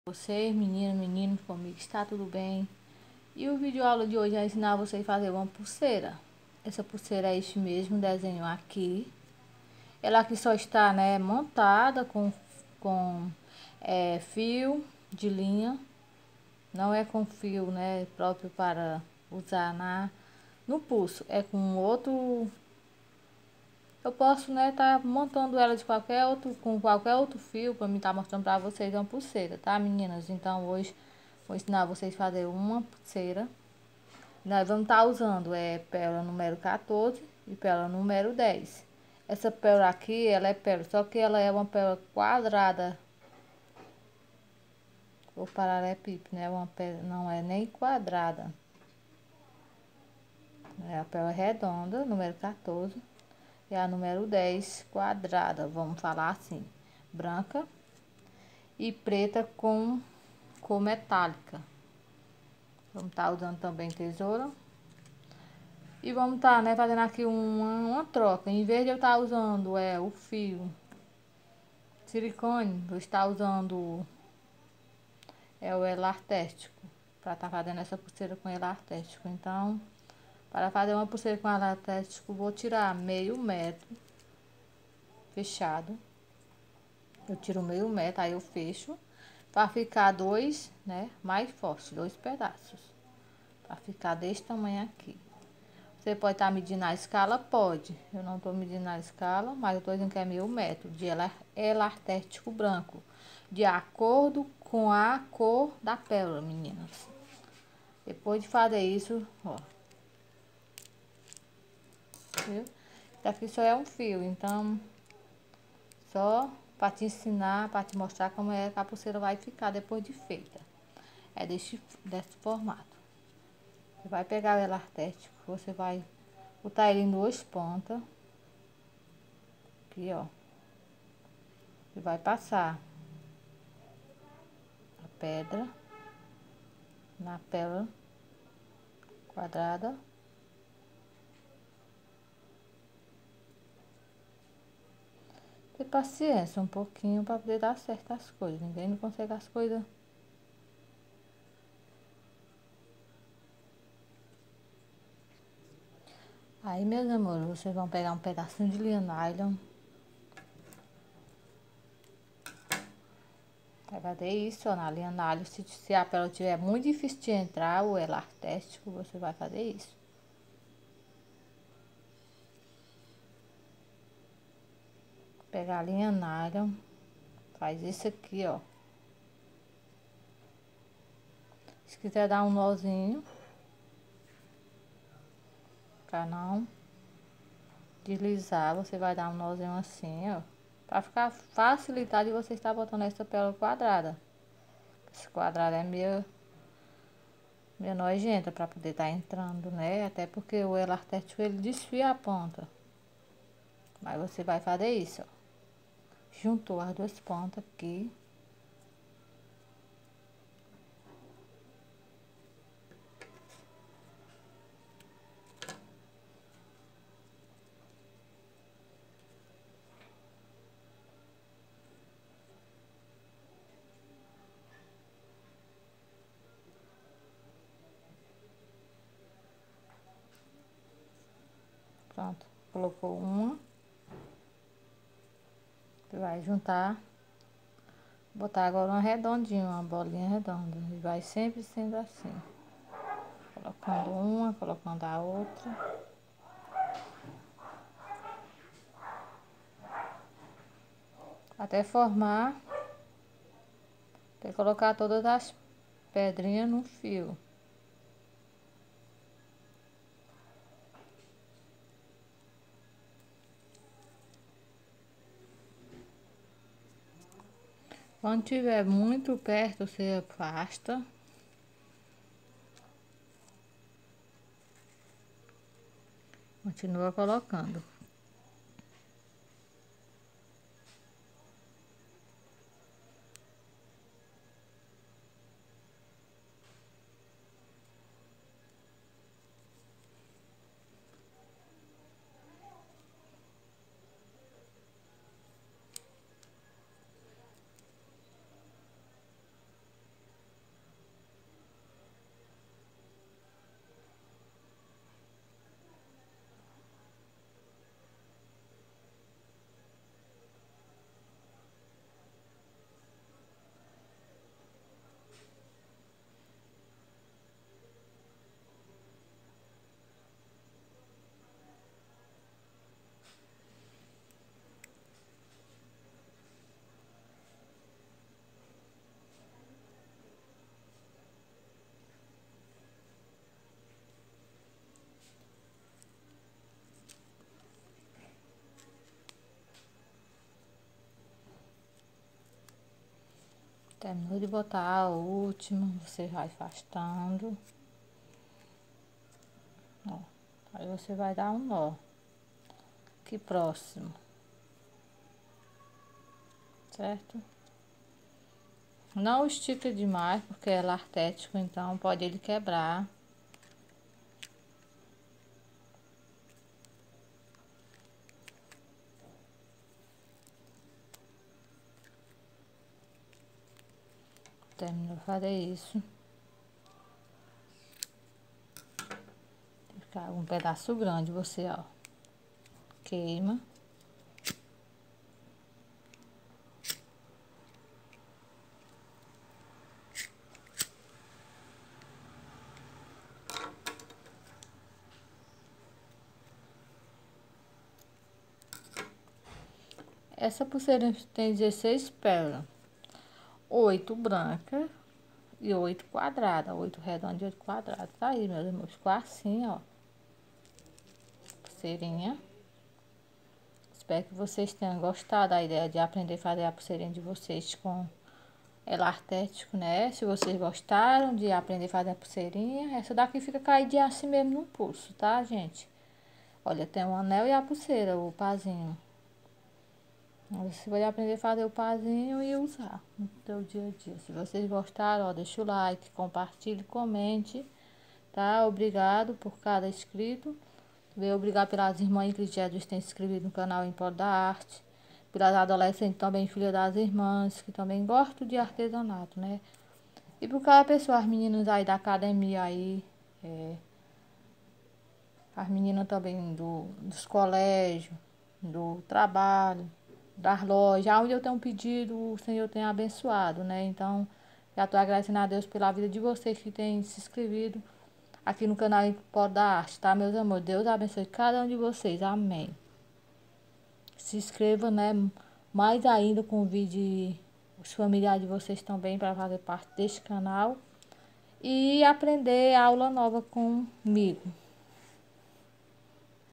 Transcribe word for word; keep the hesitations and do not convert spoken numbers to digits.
Vocês, meninas, meninos, comigo está tudo bem? E o vídeo aula de hoje é ensinar vocês a fazer uma pulseira. Essa pulseira é este mesmo desenho aqui. Ela aqui só está, né, montada com, com é, fio de linha. Não é com fio, né, próprio para usar na, no pulso. É com outro... Eu posso, né, tá montando ela de qualquer outro, com qualquer outro fio para mim estar tá mostrando para vocês uma pulseira, tá, meninas? Então hoje vou ensinar vocês a fazer uma pulseira. Nós vamos estar tá usando é pérola número quatorze e pérola número dez. Essa pérola aqui, ela é pérola, só que ela é uma pérola quadrada. Ou paralelepípedo, né? Uma pérola, não é nem quadrada. É a pérola redonda, número quatorze. E a número dez quadrada, vamos falar assim, branca e preta com cor metálica. Vamos estar tá usando também tesoura. E vamos estar, tá, né, fazendo aqui uma, uma troca. Em vez de eu estar tá usando é, o fio silicone, eu estar usando é, o elastéstico. Para estar tá fazendo essa pulseira com elastéstico. Então, para fazer uma pulseira com elastéstico, vou tirar meio metro fechado. Eu tiro meio metro, aí eu fecho. Para ficar dois, né, mais forte, dois pedaços. Para ficar desse tamanho aqui. Você pode estar tá medindo a escala? Pode. Eu não estou medindo a escala, mas eu estou dizendo que é meio metro de elastéstico branco. De acordo com a cor da pérola, meninas. Depois de fazer isso, ó. Viu? Isso aqui só é um fio, então... Só para te ensinar, para te mostrar como é que a pulseira vai ficar depois de feita. É desse, desse formato. Você vai pegar o elastéstico, você vai botar ele em duas pontas. Aqui, ó. E vai passar a pedra na pérola quadrada. Ter paciência um pouquinho para poder dar certo as coisas. Ninguém não consegue as coisas. Aí, meus amores, vocês vão pegar um pedacinho de linha nylon. Vai fazer isso, ó, na linha nylon. Se, se a pérola tiver muito difícil de entrar, o elastéstico, você vai fazer isso. Pegar a linha nylon. Faz isso aqui, ó. Se quiser dar um nozinho, pra não deslizar, você vai dar um nozinho assim, ó. Pra ficar facilitado de você estar botando essa pérola quadrada. Esse quadrado é meio, meio nojenta pra poder estar entrando, né? Até porque o elastéstico, ele desfia a ponta. Mas você vai fazer isso, ó. Juntou as duas pontas aqui. Pronto, colocou uma. Você vai juntar. Botar agora uma redondinha, uma bolinha redonda. E vai sempre sendo assim. Colocando uma, colocando a outra. Até formar. Até colocar todas as pedrinhas no fio. Quando tiver muito perto, você afasta. Continua colocando. Terminou de botar a última, você vai afastando. Ó, aí você vai dar um nó. Aqui próximo. Certo? Não estica demais, porque é lartético, então pode ele quebrar. Terminou de fazer isso. Ficar um pedaço grande, você, ó. Queima. Essa pulseira tem dezesseis pérolas. Oito brancas e oito quadradas. Oito redondas e oito quadradas. Tá aí, meus irmãos. Ficou assim, ó. Pulseirinha. Espero que vocês tenham gostado da ideia de aprender a fazer a pulseirinha de vocês com elartético, né? Se vocês gostaram de aprender a fazer a pulseirinha, essa daqui fica caidinha assim mesmo no pulso, tá, gente? Olha, tem o anel e a pulseira, o pazinho. Você vai aprender a fazer o pazinho e usar no seu dia a dia. Se vocês gostaram, ó, deixa o like, compartilhe, comente, tá? Obrigado por cada inscrito. Obrigado pelas irmãs que já têm se inscrito no canal Empório da Arte. Pelas adolescentes também, filha das irmãs, que também gostam de artesanato, né? E por cada pessoa, as meninas aí da academia aí, é, as meninas também do, dos colégios, do trabalho, das lojas, onde eu tenho pedido, o Senhor tem abençoado, né? Então, já estou agradecendo a Deus pela vida de vocês que têm se inscrito aqui no canal Empório da Arte, tá, meus amores? Deus abençoe cada um de vocês, amém. Se inscreva, né? Mais ainda, convide os familiares de vocês também para fazer parte deste canal e aprender aula nova comigo.